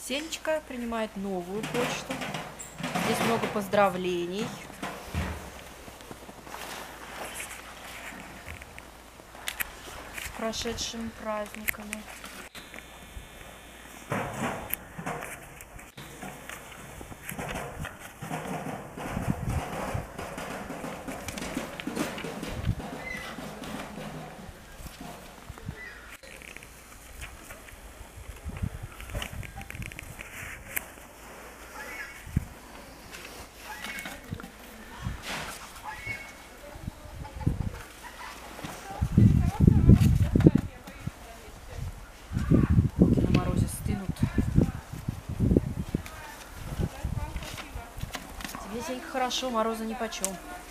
Сенечка принимает новую почту. Здесь много поздравлений. С прошедшими праздниками. Руки на морозе стынут. Тебе, Зенька, хорошо, мороза нипочем.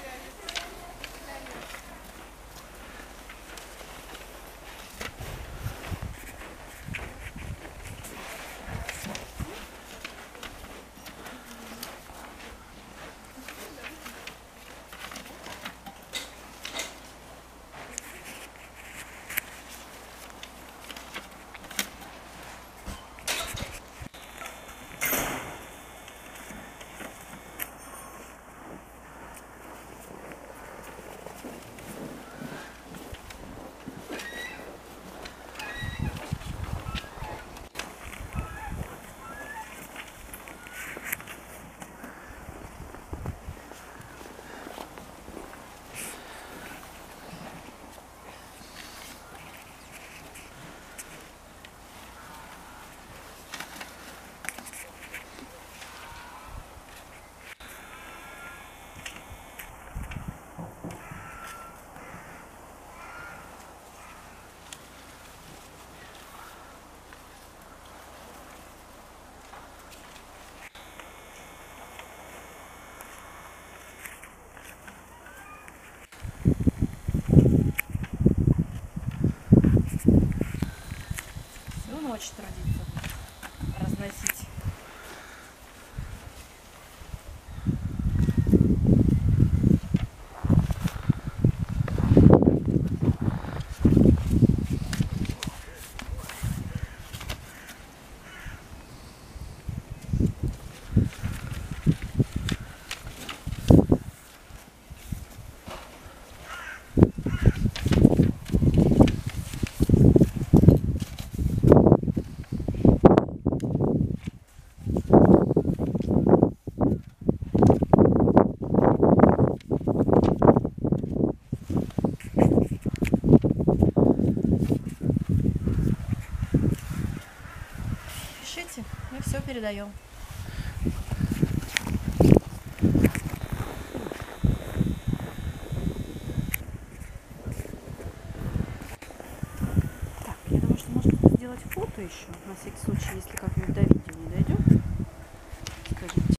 Всю ночь трудиться, разносить. Пишите, мы все передаем. Так, я думаю, что можно сделать фото еще, на всякий случай, если как-нибудь до видео не дойдем. Скажите.